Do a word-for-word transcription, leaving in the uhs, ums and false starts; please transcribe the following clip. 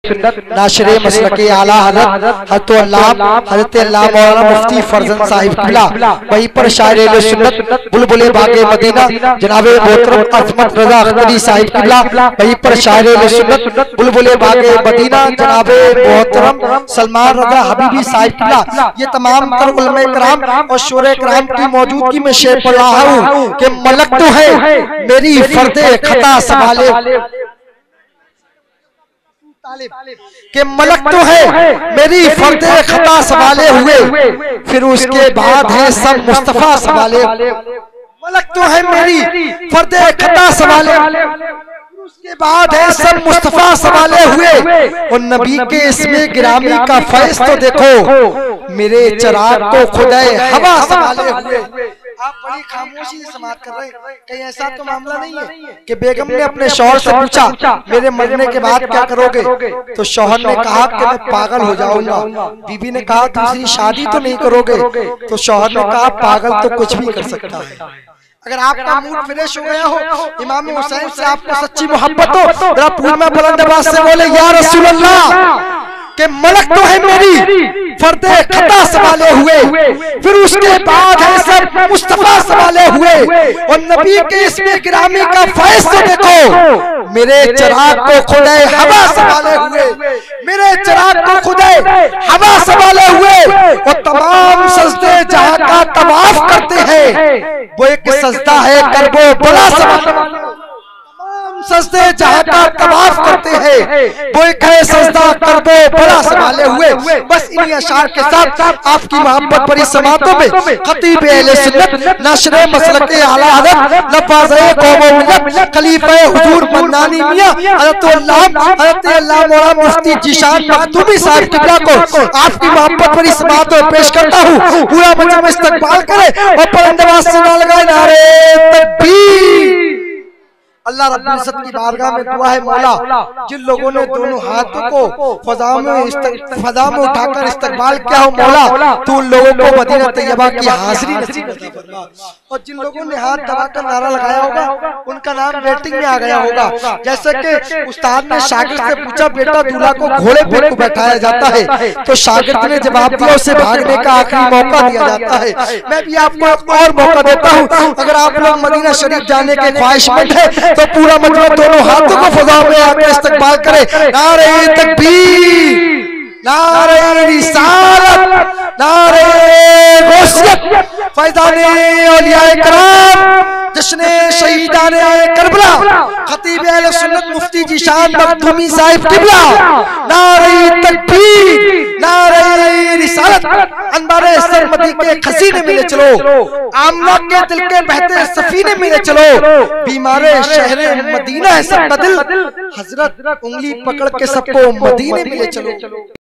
नाशरे मसलके आला हज़रत हज़रत अल्लामा हज़रत अल्लामा मौलाना मुफ्ती फरजंद साहिब किबला, वहीं पर शायर अहले सुन्नत बुलबुले बागे मदीना जनाब मोहतरम अज़मत रज़ा अख्तरी साहिब किबला, वहीं पर शायर अहले सुन्नत बुलबुले बागे मदीना जनाब मोहतरम सलमान रज़ा हबीबी साहिब किबला, ये तमाम तर उलमा किराम और शोरे किराम की मौजूदगी में शेर पढ़ रहा हूँ कि मलक तो है मेरी फर्दे खता संभाले, के मलक तो है मेरी फर्दे खता संभाले हुए, फिर उसके बाद है सब मुस्तफा संभाले। मलक तो है मेरी फर्दे खता संभाले, उसके बाद है सब मुस्तफा संभाले हुए, और नबी के इसमें गिरामी का फैज़ तो देखो मेरे चिराग को खुदाए हवा संभाले हुए। आप बड़ी खामोशी से समाप्त कर रहे हैं, कहीं ऐसा तो मामला नहीं है कि बेगम ने अपने शौहर से पूछा मेरे मरने के बाद क्या करोगे, तो शौहर ने कहा कि मैं पागल हो जाऊंगा। बीबी ने कहा दूसरी शादी तो नहीं करोगे, तो शौहर ने कहा पागल तो कुछ भी कर सकता है। अगर आपका मूड फ्रेश हो गया हो, इमाम हुसैन से आपको सच्ची मोहब्बत हो, जरा पूरी में बुलंद आवाज से बोले या रसूल अल्लाह के मलक तो है मेरी फर्दे खता संभाले हुए, फिर उसके बाद है सब मुस्तफा संभाले हुए, और नबी के इसमें गिरामी का फैज़ तो देखो मेरे चिराग को खुदाए हवा संभाले हुए, मेरे चिराग को खुदाए हवा संभाले हुए, और तमाम सजदे जहां का तवाफ करते हैं वो एक सजदा है करबो बड़ा संभाले, सजदे जहां का तवाफ करते हैं वो एक है सजदा करबो बड़ा संभाले हुए। बस इन्हीं अशार के साथ आपकी मोहब्बत भरी समातों में खतीब अहले सुन्नत नाशरे मसलके आला हज़रत नवाज़े कौम व मिल्लत खलीफा हुजूर मन्नानी मियां हज़रत अल्लामा हज़रत अल्लामा मौलाना मुफ्ती जीशान मखदूमी साहिब किबला को आपकी मोहब्बत भरी समातों में पेश करता हूँ। पूरा मजमा इस्तकबाल करे और बुलंद से ना लगाए नारे तकबीर। अल्लाह रब्बुल इज्जत की बारगाह में दुआ है मौला, जिन लोगों ने दोनों हाथों को फजा में फजा में उठाकर इस्तकबाल किया हो मौला, तो उन लोगों को मदीना तैयबा की हाजिरी नसीब फरमा, और जिन लोगों ने हाथ दबाकर नारा लगाया होगा उनका नाम वेटिंग में आ गया होगा। जैसे कि उस्ताद ने शागिर्द से पूछा बेटा दूल्हा को घोड़े पे क्यों बैठाया जाता है, तो शागिर्द ने जवाब दिया उसे भागने का आखिरी मौका दिया जाता है। मैं भी आपको एक और मौका देता हूँ, अगर आप लोग मदीना शरीफ जाने के ख्वाहिशमंद है तो पूरा मजमा दोनों हाथों को फजा में आकर इस्तकबाल करे। नारे तकबीर, नारे रिसालत, नारे गौसियत, फैज़ाने औलियाए कराम, जश्ने शहीदाने करबला, खतीब अहले सुन्नत मुफ्ती जीशान मखदूमी साहिब किबला, नारे तकबीर, नारे रिसालत, अंबारे सरमदी के खसीने मिले चलो, आमना के दिल के बहते सफीने मिले चलो, बीमारे शहरे मदीना है सबका दिल, हजरत उंगली पकड़ के सबको मदीने मिले चलो।